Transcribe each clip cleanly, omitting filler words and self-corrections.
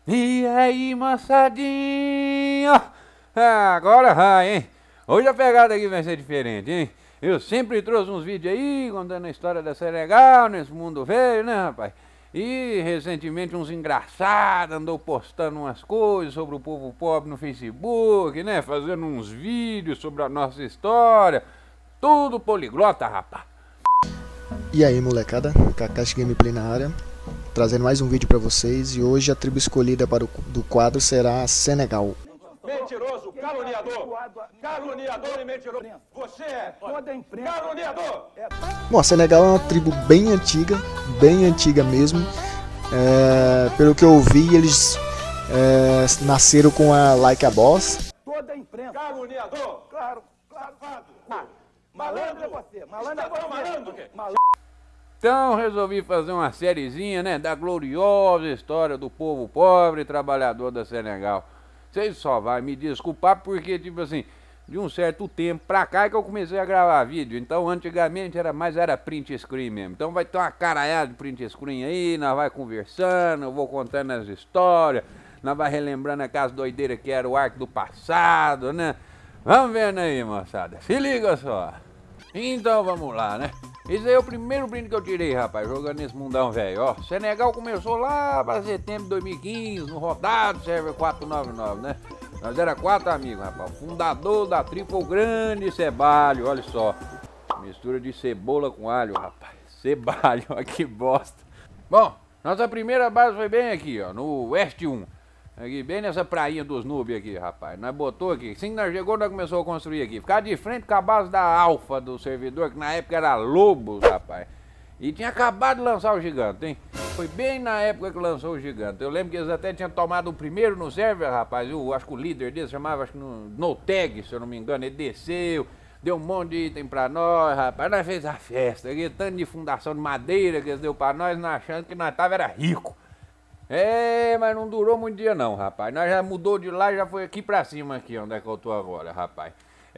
E aí, moçadinha? Agora vai, hein? Hoje a pegada aqui vai ser diferente, hein? Eu sempre trouxe uns vídeos aí contando a história da Senegal nesse mundo velho, né, rapaz? E recentemente uns engraçados andou postando umas coisas sobre o povo pobre no Facebook, né? Fazendo uns vídeos sobre a nossa história. Tudo poliglota, rapaz. E aí, molecada, Kakashi Gameplay na área, trazendo mais um vídeo pra vocês. E hoje a tribo escolhida para do quadro será a Senegal. Mentiroso, caluniador e mentiroso. Você é caluniador. Bom, a Senegal é uma tribo bem antiga mesmo. Pelo que eu vi, eles nasceram com a Like a Boss. Toda a imprensa. Caluniador. Claro, safado. Malandro é você. Malandro é você. Malandro. Então resolvi fazer uma sériezinha, né, da gloriosa história do povo pobre e trabalhador da Senegal. Vocês só vai me desculpar porque, tipo assim, de um certo tempo pra cá é que eu comecei a gravar vídeo. Então antigamente era print screen mesmo. Então vai ter uma caralhada de print screen aí, nós vai conversando, eu vou contando as histórias, nós vai relembrando aquelas doideiras que era o arco do passado, né? Vamos vendo aí, moçada. Se liga só. Então vamos lá, né? Esse aí é o primeiro brinde que eu tirei, rapaz, jogando nesse mundão velho, ó. Senegal começou lá para setembro de 2015, no rodado server 499, né? Nós era 4 amigos, rapaz. O fundador da tribo foi o grande Cebalho, olha só. Mistura de cebola com alho, rapaz. Cebalho, olha que bosta. Bom, nossa primeira base foi bem aqui, ó, no Oeste 1. Aqui, bem nessa prainha dos Nubes aqui, rapaz. Nós botou aqui, assim que nós chegou, nós começamos a construir aqui. Ficar de frente com a base da Alfa do servidor, que na época era Lobos, rapaz. E tinha acabado de lançar o Gigante, hein? Foi bem na época que lançou o Gigante. Eu lembro que eles até tinham tomado o primeiro no server, rapaz. Eu acho que o líder deles chamava, acho que no Tag, se eu não me engano. Ele desceu, deu um monte de item pra nós, rapaz. Nós fez a festa, aquele tanto de fundação de madeira que eles deu pra nós achando que nós tava era rico. Mas não durou muito dia não, rapaz. Nós já mudou de lá e já foi aqui pra cima, aqui onde é que eu tô agora, rapaz.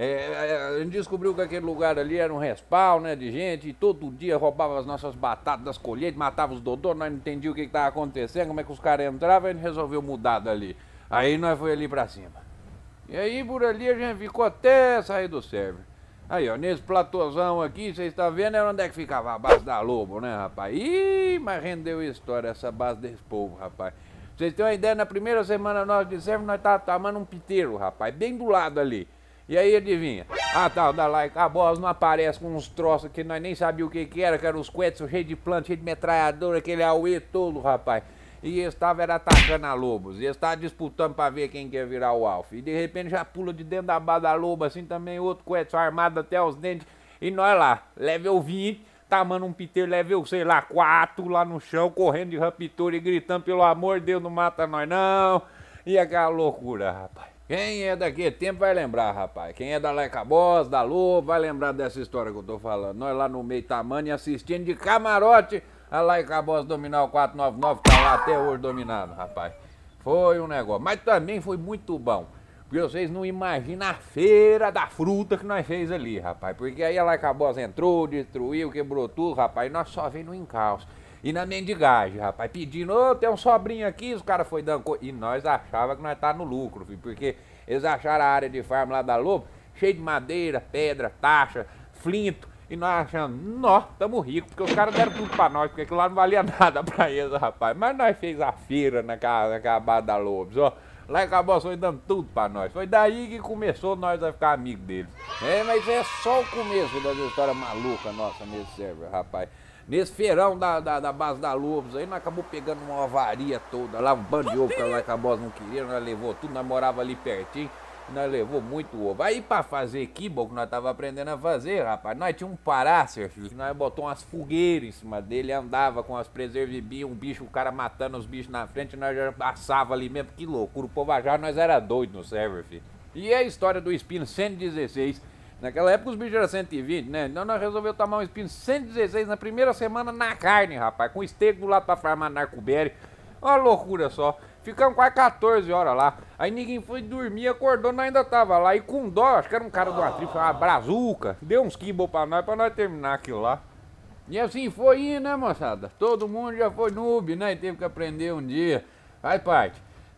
A gente descobriu que aquele lugar ali era um respawn, né, de gente, e todo dia roubava as nossas batatas das colheitas, matava os dodô, nós não entendíamos o que tava acontecendo, como é que os caras entravam, e a gente resolveu mudar dali. Aí nós foi ali pra cima. E aí por ali a gente ficou até sair do server. Aí, ó, nesse platôzão aqui, vocês estão vendo, é onde é que ficava a base da Lobo, né, rapaz? Ih, mas rendeu história essa base desse povo, rapaz. Pra vocês terem uma ideia, na primeira semana nós de server, nós tava tomando um piteiro, rapaz, bem do lado ali. E aí, adivinha? A tal da Like a Boss não aparece com uns troços que nós nem sabíamos o que era os coetes cheios de planta, cheio de metralhadora, aquele auê todo, rapaz. E eles estavam atacando a Lobos, e eles estavam disputando pra ver quem quer virar o alfa. E de repente já pula de dentro da base da Lobo, assim também outro coete armado até os dentes. E nós lá, level 20, tamando um piteiro level, sei lá, 4 lá no chão, correndo de raptor e gritando, pelo amor de Deus, não mata nós não. E aquela loucura, rapaz. Quem é daquele tempo vai lembrar, rapaz. Quem é da Like a Boss, da Lobo, vai lembrar dessa história que eu tô falando. Nós lá no meio tamanho e assistindo de camarote a Like a Boss dominar o 499, tá lá até hoje dominado, rapaz. Foi um negócio. Mas também foi muito bom. Porque vocês não imaginam a feira da fruta que nós fez ali, rapaz. Porque aí a Like a Boss entrou, destruiu, quebrou tudo, rapaz. E nós só veio no encalço. E na mendigagem, rapaz, pedindo, ô, tem um sobrinho aqui, os caras foi dando coisa. E nós achava que nós tá no lucro, filho, porque eles acharam a área de farm lá da Lobo, cheia de madeira, pedra, taxa, flinto. E nós achando, nó, tamo ricos, porque os caras deram tudo pra nós, porque aquilo lá não valia nada pra eles, rapaz. Mas nós fez a feira naquela base da Lobos, ó. Lá acabou foi dando tudo pra nós. Foi daí que começou nós a ficar amigos deles. Mas é só o começo das histórias malucas nossa nesse server, rapaz. Nesse feirão da base da Lobos aí, nós acabou pegando uma avaria toda lá, um bando de ovo que a Like a Boss não queria, nós levou tudo, nós morava ali pertinho, nós levou muito ovo. Aí pra fazer kibble, que nós tava aprendendo a fazer, rapaz, nós tinha um parácer, filho, que nós botou umas fogueiras em cima dele, andava com as preservibinhas, um bicho, o cara matando os bichos na frente, nós já assava ali mesmo, que loucura, o povo já nós era doido no server, filho. E a história do Espino 116, naquela época os bichos eram 120, né? Então nós resolvemos tomar um Espino 116 na primeira semana na carne, rapaz, com steak do lado pra farmar narcoberry. Uma loucura só. Ficamos quase 14 horas lá. Aí ninguém foi dormir, acordou, nós ainda tava lá. E com dó, acho que era um cara de uma tribo, uma brazuca. Deu uns kibble pra nós terminar aquilo lá. E assim foi indo, né, moçada? Todo mundo já foi noob, né? E teve que aprender um dia. Faz parte.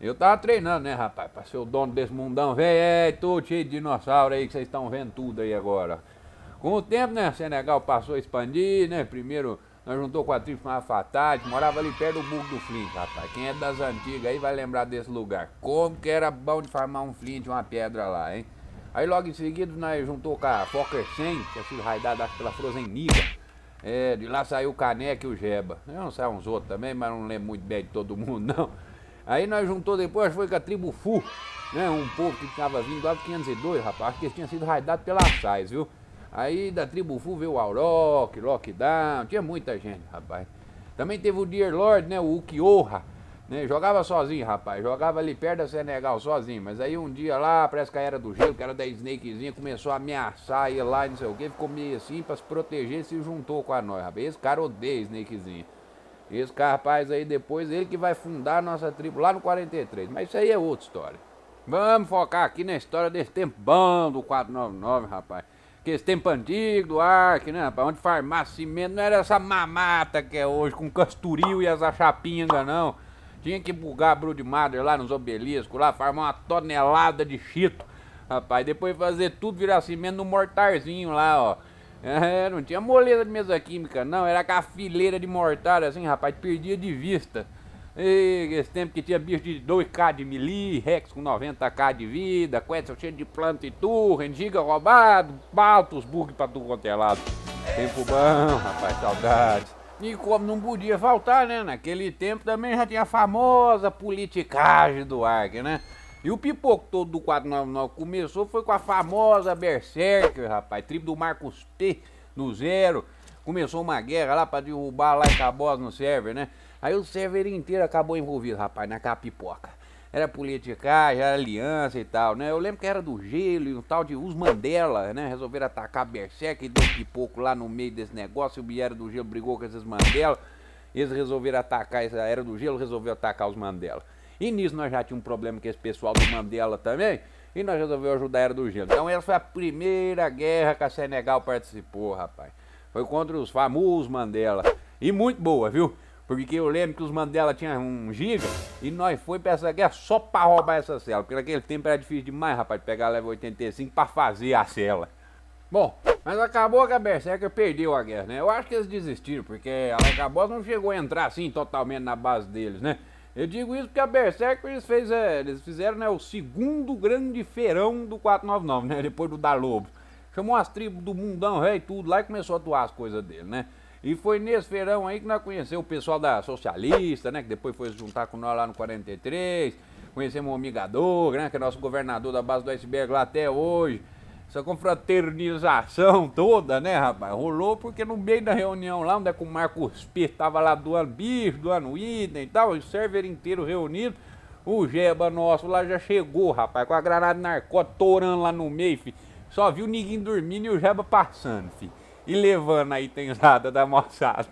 Eu tava treinando, né, rapaz, pra ser o dono desse mundão, velho, todo cheio de dinossauro aí, que vocês estão vendo tudo aí agora. Com o tempo, né, Senegal passou a expandir, né, primeiro nós juntou com a tribo chamada Fatate, morava ali perto do Bug do Flint, rapaz. Quem é das antigas aí vai lembrar desse lugar. Como que era bom de farmar um flint, uma pedra lá, hein? Aí logo em seguida nós juntou com a Fokker 100, que tinha sido raidada pela Frozen Niga. É, de lá saiu o Caneca e o Jeba. Eu não sei uns outros também, mas não lembro muito bem de todo mundo, não. Aí nós juntou depois, foi com a tribo Fu, né? Um povo que tava vindo lá do 502, rapaz. Acho que eles tinham sido raidados pela Sais, viu? Aí da tribo Fu veio o Aurok, Lockdown, tinha muita gente, rapaz. Também teve o Dear Lord, né? O Ukioha, né? Jogava sozinho, rapaz. Jogava ali perto da Senegal, sozinho. Mas aí um dia lá, parece que era do gelo, que era da Snakezinha, começou a ameaçar, ia lá e não sei o que. Ficou meio assim pra se proteger e se juntou com a nós, rapaz. Esse cara odeia Snakezinha. Esse cara, rapaz, aí depois ele que vai fundar a nossa tribo lá no 43. Mas isso aí é outra história. Vamos focar aqui na história desse tempo bom do 499, rapaz. Que esse tempo antigo do Ark, né, rapaz? Onde farmar cimento não era essa mamata que é hoje, com casturil e as achapingas, não. Tinha que bugar a Brood Mother lá nos obeliscos, lá, farmar uma tonelada de chito, rapaz. Depois fazer tudo virar cimento no mortarzinho lá, ó. É, não tinha moleza de mesa química, não. Era aquela fileira de mortar, assim, rapaz, perdia de vista. E esse tempo que tinha bicho de 2k de melee, Rex com 90k de vida, Quetzal cheio de planta e turret, giga roubado, altos bugs pra tudo quanto é lado. Tempo bom, rapaz, saudades. E como não podia faltar, né, naquele tempo também já tinha a famosa politicagem do Ark, né? E o pipoco todo do 499 começou foi com a famosa Berserker, rapaz, tribo do Marcos T no zero. Começou uma guerra lá pra derrubar lá em Cabos no server, né? Aí o server inteiro acabou envolvido, rapaz, naquela pipoca. Era politicagem, era aliança e tal, né? Eu lembro que era do gelo e um tal de Os Mandela, né? Resolveram atacar a Berserk e deu pipoco lá no meio desse negócio. O Biera do Gelo brigou com esses Mandela. Eles resolveram atacar, essa Era do Gelo resolveu atacar os Mandela. E nisso nós já tínhamos um problema com esse pessoal do Mandela também. E nós resolvemos ajudar a Era do Gelo. Então essa foi a primeira guerra que a Senegal participou, rapaz. Foi contra os famosos Mandela. E muito boa, viu? Porque eu lembro que os Mandela tinham 1 giga e nós foi pra essa guerra só pra roubar essa cela. Porque naquele tempo era difícil demais, rapaz, de pegar a level 85 pra fazer a cela. Bom, mas acabou que a Berserker perdeu a guerra, né? Eu acho que eles desistiram, porque a Lekabos não chegou a entrar assim totalmente na base deles, né? Eu digo isso porque a Berserker eles fizeram, né, o segundo grande feirão do 499, né? Depois do da Lobo. Chamou as tribos do mundão, rei, tudo lá e começou a doar as coisas dele, né? E foi nesse feirão aí que nós conhecemos o pessoal da Socialista, né? Que depois foi se juntar com nós lá no 43. Conhecemos o Amigador, né? Que é nosso governador da base do iceberg lá até hoje. Essa confraternização toda, né, rapaz? Rolou porque no meio da reunião lá, onde é que o Marcos P tava lá doando bicho, doando item e tal, o server inteiro reunido. O Jeba nosso lá já chegou, rapaz, com a granada narcótica torando lá no meio, filho. Só viu ninguém dormindo e o Jeba passando, filho. E levando a itenzada da moçada.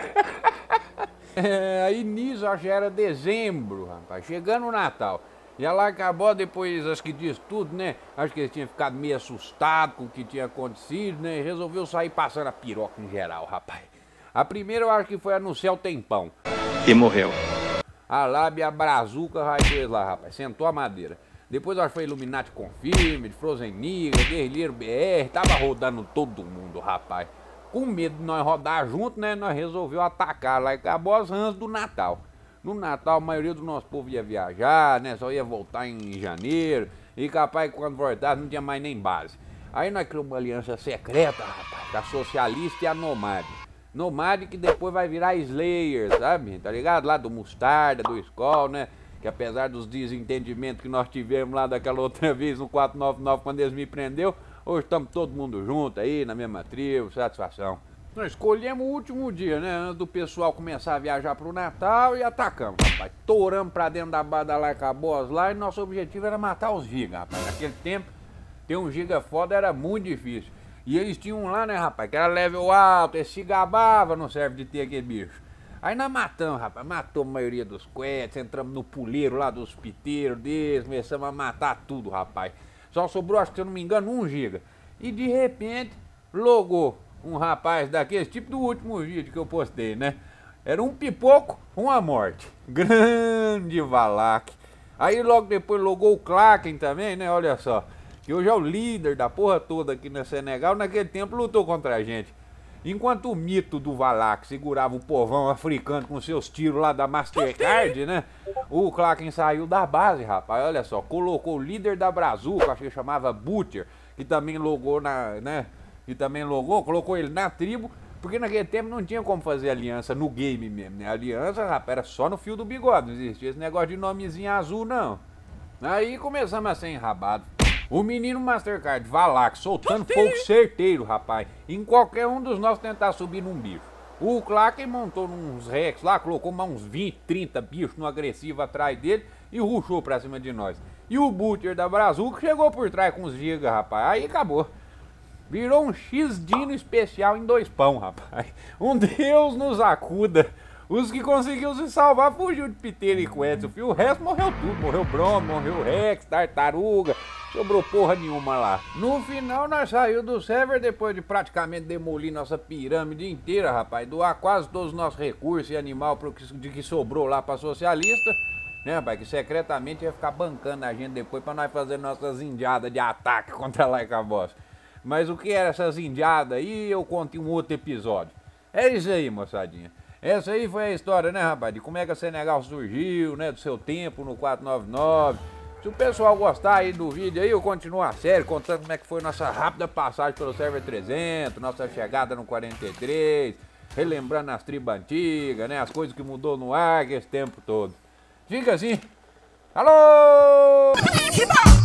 Aí nisso, acho que era dezembro, rapaz, chegando o Natal. E ela acabou depois, acho que disso tudo, né? Acho que eles tinham ficado meio assustados com o que tinha acontecido, né? E resolveu sair passando a piroca em geral, rapaz. A primeira eu acho que foi anunciar o tempão. E morreu. A lábia, a brazuca, raio lá, rapaz. Sentou a madeira. Depois eu acho que foi Illuminati Confirmed, Frozen Niga, Guerrilheiro BR. Tava rodando todo mundo, rapaz. Com medo de nós rodar junto, né? Nós resolvemos atacar lá e acabou as rãs do Natal. No Natal, a maioria do nosso povo ia viajar, né? Só ia voltar em janeiro. E capaz, quando voltasse, não tinha mais nem base. Aí nós criamos uma aliança secreta, rapaz, a Socialista e a Nomad. Nomad que depois vai virar Slayer, sabe? Tá ligado? Lá do Mostarda, do Skol, né? Que apesar dos desentendimentos que nós tivemos lá daquela outra vez no 499, quando eles me prendeu, hoje estamos todo mundo junto aí, na mesma tribo, satisfação. Nós escolhemos o último dia, né? Antes do pessoal começar a viajar pro Natal e atacamos, rapaz. Toramos pra dentro da base da Lekabos lá e nosso objetivo era matar os gigas, rapaz. Naquele tempo, ter um giga foda era muito difícil. E eles tinham lá, né, rapaz, que era level alto, eles se gabavam no serve de ter aquele bicho. Aí nós matamos, rapaz, matou a maioria dos quets, entramos no puleiro lá dos piteiros deles, começamos a matar tudo, rapaz. Só sobrou, acho que se eu não me engano, 1 giga. E de repente, logou um rapaz daqueles, tipo do último vídeo que eu postei, né? Era um pipoco, uma morte. Grande Valak. Aí logo depois logou o Klaken também, né? Olha só. Que hoje é o líder da porra toda aqui no Senegal. Naquele tempo lutou contra a gente. Enquanto o mito do Valak segurava o povão africano com seus tiros lá da Mastercard, né? O Klaken saiu da base, rapaz. Olha só. Colocou o líder da Brazuca, acho que chamava Butcher, que também logou colocou ele na tribo. Porque naquele tempo não tinha como fazer aliança no game mesmo, né? Aliança, rapaz, era só no fio do bigode, não existia esse negócio de nomezinho azul, não. Aí começamos a ser enrabados. O menino Mastercard, Valak, soltando fogo certeiro, rapaz, em qualquer um dos nós tentar subir num bicho. O Klaken montou uns Rex lá, colocou mais uns 20, 30 bichos no agressivo atrás dele e rushou pra cima de nós. E o Butcher da Brazuca chegou por trás com os gigas, rapaz, aí acabou. Virou um X-Dino especial em 2 pão, rapaz. Um Deus nos acuda. Os que conseguiu se salvar fugiu de piteira e coetzo. O resto morreu tudo. Morreu Bromo, morreu Rex, Tartaruga. Sobrou porra nenhuma lá. No final nós saímos do server depois de praticamente demolir nossa pirâmide inteira, rapaz. Doar quase todos os nossos recursos e animal de que sobrou lá pra socialista. Né, rapaz, que secretamente ia ficar bancando a gente depois pra nós fazer nossas indiadas de ataque contra a Laika Boss. Mas o que era essas indiadas aí, eu conto em um outro episódio. É isso aí, moçadinha. Essa aí foi a história, né, rapaz, de como é que a Senegal surgiu, né, do seu tempo no 499. Se o pessoal gostar aí do vídeo aí, eu continuo a série contando como é que foi nossa rápida passagem pelo server 300, nossa chegada no 43, relembrando as tribos antigas, né, as coisas que mudou no Ark esse tempo todo. Fica assim. Alô!